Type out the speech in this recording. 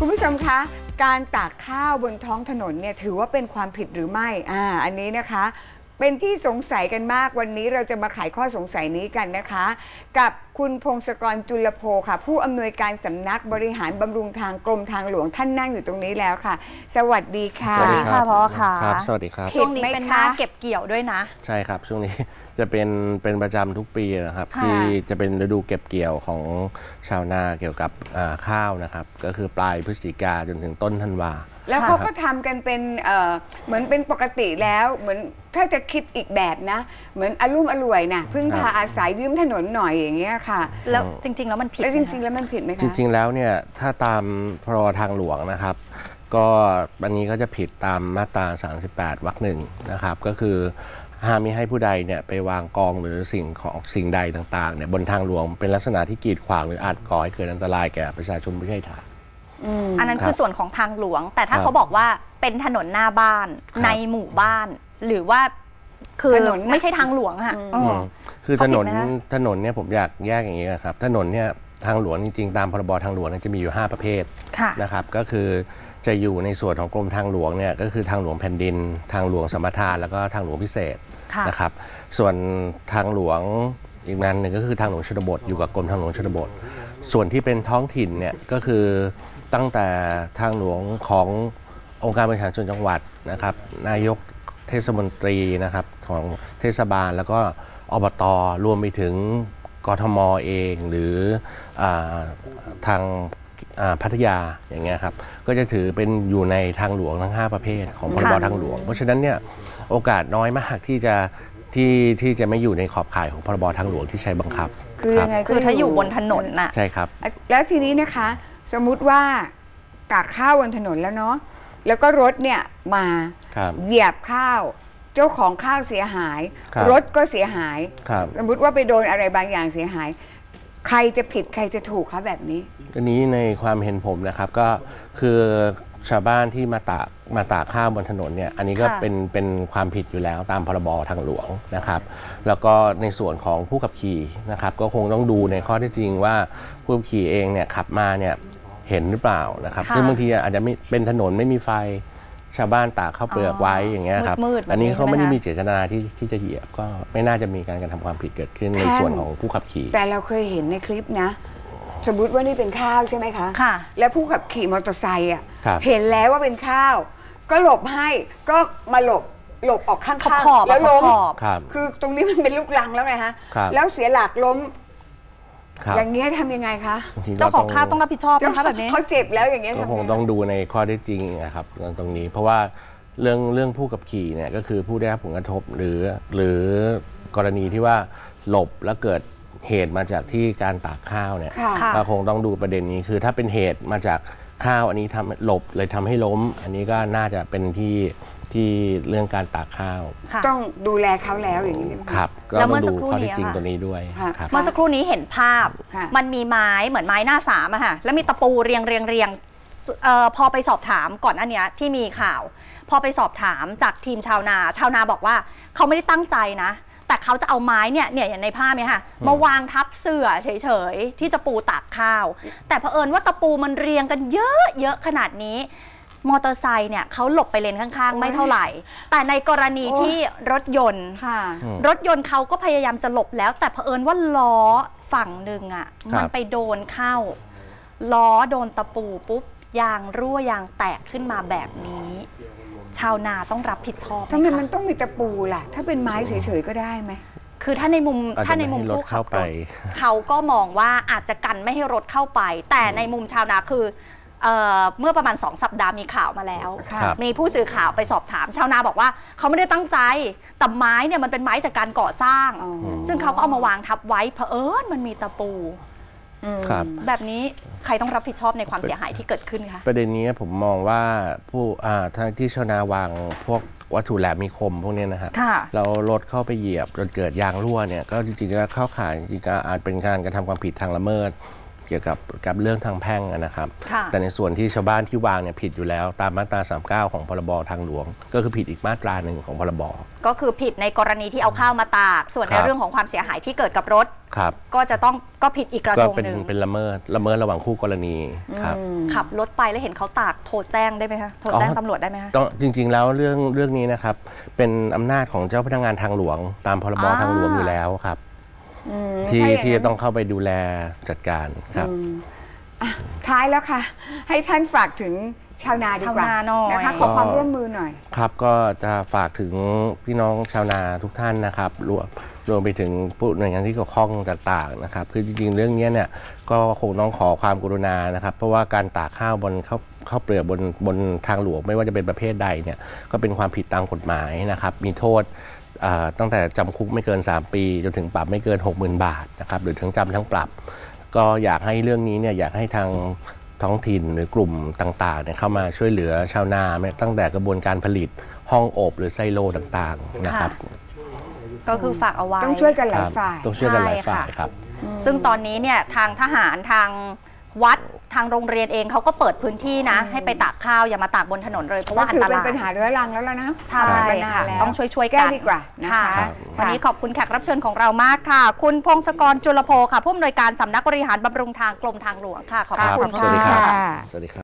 คุณผู้ชมคะการตากข้าวบนท้องถนนเนี่ยถือว่าเป็นความผิดหรือไม่อันนี้นะคะเป็นที่สงสัยกันมากวันนี้เราจะมาไขข้อสงสัยนี้กันนะคะกับคุณพงศกรจุลโภค่ะผู้อำนวยการสำนักบริหารบำรุงทางกรมทางหลวงท่านนั่งอยู่ตรงนี้แล้วค่ะสวัสดีค่ะสวัสดีครับพ่อค่ะครับสวัสดีครับช่วงนี้เป็นหน้าเก็บเกี่ยวด้วยนะใช่ครับช่วงนี้จะเป็นประจำทุกปีนะครับที่จะเป็นฤดูเก็บเกี่ยวของชาวนาเกี่ยวกับข้าวนะครับก็คือปลายพฤศจิกาจนถึงต้นธันวาแล้วเขาก็ทำกันเป็นเหมือนเป็นปกติแล้วเหมือนถ้าจะคิดอีกแบบนะเหมือนอลุ่มอร่วยนะพึ่งพาอาศัยยืมถนนหน่อยอย่างเงี้ยค่ะแล้วจริงๆแล้วมันผิดแล้วจริงๆแล้วมันผิดไหมคะจริงๆแล้วเนี่ยถ้าตามพรบทางหลวงนะครับก็อันนี้ก็จะผิดตามมาตรา38 วรรค 1นะครับก็คือห้ามมิให้ผู้ใดเนี่ยไปวางกองหรือสิ่งใดต่างๆเนี่ยบนทางหลวงเป็นลักษณะที่กีดขวางหรืออาจก่อให้เกิดอันตรายแก่ประชาชนผู้ใช้ทางอันนั้นคือส่วนของทางหลวงแต่ถ้าเขาบอกว่าเป็นถนนหน้าบ้านในหมู่บ้านหรือว่าคือไม่ใช่ทางหลวงค่ะคือถนนเนี่ยผมอยากแยกอย่างนี้ครับถนนเนี่ยทางหลวงจริงๆตามพรบทางหลวงจะมีอยู่5ประเภทนะครับก็คือจะอยู่ในส่วนของกรมทางหลวงเนี่ยก็คือทางหลวงแผ่นดินทางหลวงสัมปทานแล้วก็ทางหลวงพิเศษนะครับส่วนทางหลวงอีกนั้นหนึ่งก็คือทางหลวงชนบทอยู่กับกรมทางหลวงชนบทส่วนที่เป็นท้องถิ่นเนี่ยก็คือตั้งแต่ทางหลวงขององค์การบริหารส่วนจังหวัดนะครับนายกเทศมนตรีนะครับของเทศบาลแล้วก็อบต.รวมไปถึงกทม.เองหรือทางพัทยาอย่างเงี้ยครับก็จะถือเป็นอยู่ในทางหลวงทั้ง5ประเภทของพรบทางหลวงเพราะฉะนั้นเนี่ยโอกาสน้อยมากที่จะไม่อยู่ในขอบข่ายของพรบทางหลวงที่ใช้บังคับคือยังไงคือถ้าอยู่บนถนนน่ะใช่ครับแล้วทีนี้นะคะสมมุติว่าตากข้าวบนถนนแล้วเนาะแล้วก็รถเนี่ยมาเหยียบข้าวเจ้าของข้าวเสียหายรถก็เสียหายสมมุติว่าไปโดนอะไรบางอย่างเสียหายใครจะผิดใครจะถูกคะแบบนี้อันนี้ในความเห็นผมนะครับก็คือชาวบ้านที่มาตากข้าวบนถนนเนี่ยอันนี้ก็เป็นความผิดอยู่แล้วตามพรบทางหลวงนะครับแล้วก็ในส่วนของผู้ขับขี่นะครับก็คงต้องดูในข้อเท็จจริงว่าผู้ขับขี่เองเนี่ยขับมาเนี่ยเห็นหรือเปล่านะครับซึ่งบางทีอาจจะไม่เป็นถนนไม่มีไฟชาวบ้านตากข้าวเปลือกไว้อย่างเงี้ยครับอันนี้เขาไม่ได้มีเจตนาที่จะเหยียบก็ไม่น่าจะมีการกระทำความผิดเกิดขึ้นในส่วนของผู้ขับขี่แต่เราเคยเห็นในคลิปนะสมมุติว่านี่เป็นข้าวใช่ไหมคะค่ะแล้วผู้ขับขี่มอเตอร์ไซค์อ่ะเห็นแล้วว่าเป็นข้าวก็หลบให้ก็มาหลบออกข้างๆแล้วล้มคือตรงนี้มันเป็นลูกรังแล้วไงฮะแล้วเสียหลักล้มอย่างนี้ทำยังไงคะเจ้าของข้าวต้องรับผิดชอบนะคะแบบนี้เขาเจ็บแล้วอย่างนี้ก็คงต้องดูในข้อเท็จจริงนะครับตรงนี้เพราะว่าเรื่องผู้ขับขี่เนี่ยก็คือผู้ได้รับผลกระทบหรือกรณีที่ว่าหลบแล้วเกิดเหตุมาจากที่การตากข้าวเนี่ยก็คงต้องดูประเด็นนี้คือถ้าเป็นเหตุมาจากข้าวอันนี้ทำหลบเลยทำให้ล้มอันนี้ก็น่าจะเป็นที่เรื่องการตากข้าวต้องดูแลเขาแล้วอย่างนี้ครับก็ต้องดูข้อเท็จจริงตัวนี้ด้วยเมื่อสักครู่นี้เห็นภาพมันมีไม้เหมือนไม้หน้าสามอะค่ะแล้วมีตะปูเรียงพอไปสอบถามก่อนอันเนี้ยที่มีข่าวพอไปสอบถามจากทีมชาวนาบอกว่าเขาไม่ได้ตั้งใจนะแต่เขาจะเอาไม้เนี่ยอย่างในภาพเนี่ยค่ะมาวางทับเสื่อเฉยๆที่จะปูตากข้าวแต่เผอิญว่าตะปูมันเรียงกันเยอะขนาดนี้มอเตอร์ไซค์เนี่ยเขาหลบไปเลนข้างๆไม่เท่าไหร่แต่ในกรณีที่รถยนต์เขาก็พยายามจะหลบแล้วแต่เผอิญว่าล้อฝั่งหนึ่งอ่ะมันไปโดนเข้าล้อโดนตะปูปุ๊บยางรั่วยางแตกขึ้นมาแบบนี้ชาวนาต้องรับผิดชอบทำไมมันต้องมีตะปูล่ะถ้าเป็นไม้เฉยๆก็ได้ไหมคือถ้าในมุมผู้ขับรถเขาก็มองว่าอาจจะกันไม่ให้รถเข้าไปแต่ในมุมชาวนาคือเมื่อประมาณ2 สัปดาห์มีข่าวมาแล้วมีผู้สื่อข่าวไปสอบถามชาวนาบอกว่าเขาไม่ได้ตั้งใจแต่ไม้เนี่ยมันเป็นไม้จากการก่อสร้างซึ่งเขาก็เอามาวางทับไว้เผอิญมันมีตะปูแบบนี้ใครต้องรับผิดชอบในความเสียหายที่เกิดขึ้นคะประเด็นนี้ผมมองว่าที่ชาวนาวางพวกวัตถุแหลมมีคมพวกนี้นะครับเรารถเข้าไปเหยียบจนเกิดยางรั่วเนี่ยก็จริงๆแล้วเข้าข่ายจริงๆอาจเป็นการกระทำความผิดทางละเมิดเกี่ยวกับเรื่องทางแพ่งนะครับแต่ในส่วนที่ชาวบ้านที่วางเนี่ยผิดอยู่แล้วตามมาตรา 39 ของพรบทางหลวงก็คือผิดอีกมาตราหนึ่งของพรบก็คือผิดในกรณีที่เอาข้าวมาตากส่วนในเรื่องของความเสียหายที่เกิดกับรถก็จะต้องก็ผิดอีกกระทงหนึ่งเป็นละเมิดระหว่างคู่กรณีครับขับรถไปแล้วเห็นเขาตากโทรแจ้งได้ไหมคะโทรแจ้งตำรวจได้ไหมคะจริงๆแล้วเรื่องนี้นะครับเป็นอำนาจของเจ้าพนักงานทางหลวงตามพรบทางหลวงอยู่แล้วครับที่จะต้องเข้าไปดูแลจัดการครับท้ายแล้วค่ะให้ท่านฝากถึงชาวนาดีกว่านะคะขอความร่วมมือหน่อยครับก็จะฝากถึงพี่น้องชาวนาทุกท่านนะครับรวมไปถึงผู้หน่วยงานที่เกี่ยวข้องต่างๆนะครับคือจริงๆเรื่องนี้เนี่ยก็คงต้องขอความกรุณานะครับเพราะว่าการตากข้าวบนข้าวเปลือกบนทางหลวงไม่ว่าจะเป็นประเภทใดเนี่ยก็เป็นความผิดตามกฎหมายนะครับมีโทษตั้งแต่จำคุกไม่เกิน3 ปีจนถึงปรับไม่เกิน 60,000 บาทนะครับหรือทั้งจำทั้งปรับก็อยากให้เรื่องนี้เนี่ยอยากให้ทางท้องถิ่นหรือกลุ่มต่างๆเนี่ยเข้ามาช่วยเหลือชาวนาตั้งแต่กระบวนการผลิตห้องอบหรือไซโลต่างๆนะครับก็คือฝากเอาไว้ต้องช่วยกันหลายฝ่ายต้องช่วยกันหลายฝ่ายครับซึ่งตอนนี้เนี่ยทางทหารทางวัดทางโรงเรียนเองเขาก็เปิดพื้นที่นะให้ไปตากข้าวอย่ามาตากบนถนนเลยเพราะว่าอันตรายเป็นปัญหาเรื้อรังแล้วนะใช่ค่ะต้องช่วยกันดีกว่านะคะวันนี้ขอบคุณแขกรับเชิญของเรามากค่ะคุณพงศกรจุลโภค่ะผู้อำนวยการสำนักบริหารบำรุงทางกรมทางหลวงค่ะขอบคุณค่ะสวัสดีครับ